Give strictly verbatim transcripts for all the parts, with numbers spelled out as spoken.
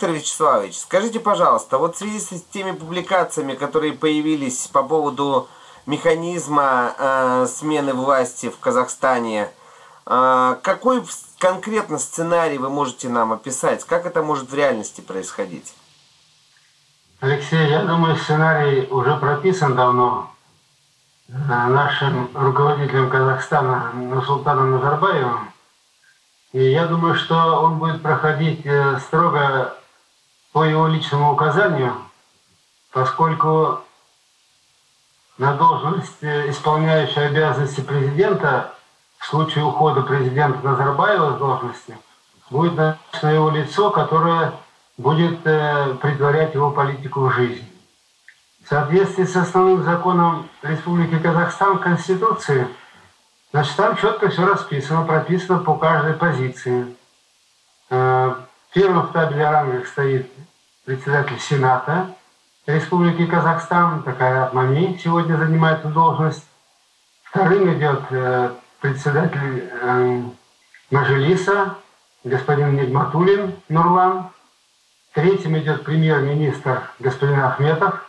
Виктор Вячеславович, скажите, пожалуйста, вот в связи с теми публикациями, которые появились по поводу механизма э, смены власти в Казахстане, э, какой конкретно сценарий вы можете нам описать? Как это может в реальности происходить? Алексей, я думаю, сценарий уже прописан давно нашим руководителем Казахстана Нурсултаном Назарбаевым. И я думаю, что он будет проходить строго по его личному указанию, поскольку на должность, исполняющая обязанности президента, в случае ухода президента Назарбаева с должности, будет назначено его лицо, которое будет претворять его политику в жизнь. В соответствии с основным законом Республики Казахстан, Конституции, значит, там четко все расписано, прописано по каждой позиции. Первым в табле о рангах стоит председатель Сената Республики Казахстан, Кайрат Мами сегодня занимает эту должность. Вторым идет председатель Мажилиса, господин Нигматуллин Нурлан. Третьим идет премьер-министр господин Ахметов.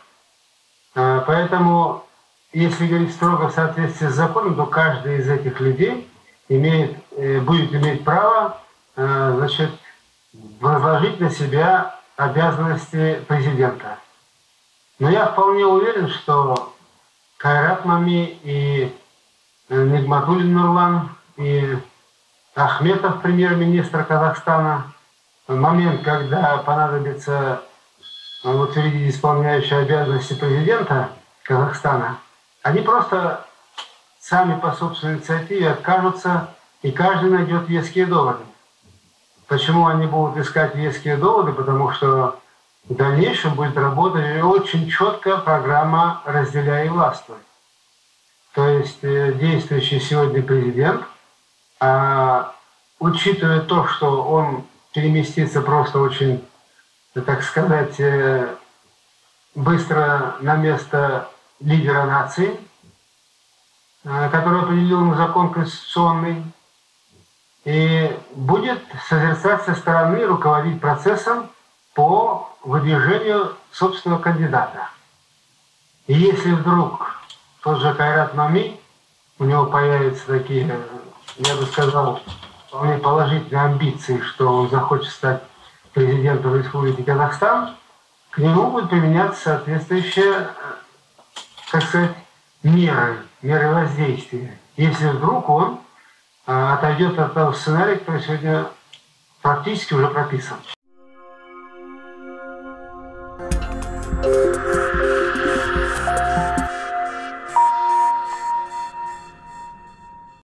Поэтому, если говорить строго в соответствии с законом, то каждый из этих людей имеет, будет иметь право, значит, возложить на себя обязанности президента. Но я вполне уверен, что Кайрат Мами и Нигматуллин Нурлан и Ахметов, премьер-министр Казахстана, в момент, когда понадобится утвердить исполняющие обязанности президента Казахстана, они просто сами по собственной инициативе откажутся, и каждый найдет веские доводы. Почему они будут искать веские доводы? Потому что в дальнейшем будет работать очень четкая программа «Разделяй и властвуй». То есть действующий сегодня президент, а, учитывая то, что он переместится просто очень, так сказать, быстро на место лидера нации, который определил ему закон конституционный, и будет созерцать со стороны, руководить процессом по выдвижению собственного кандидата. И если вдруг тот же Кайрат Мами, у него появятся такие, я бы сказал, вполне положительные амбиции, что он захочет стать президентом Республики Казахстан, к нему будут применяться соответствующие, так сказать, меры, меры воздействия. Если вдруг он отойдет от того сценария, который сегодня практически уже прописан.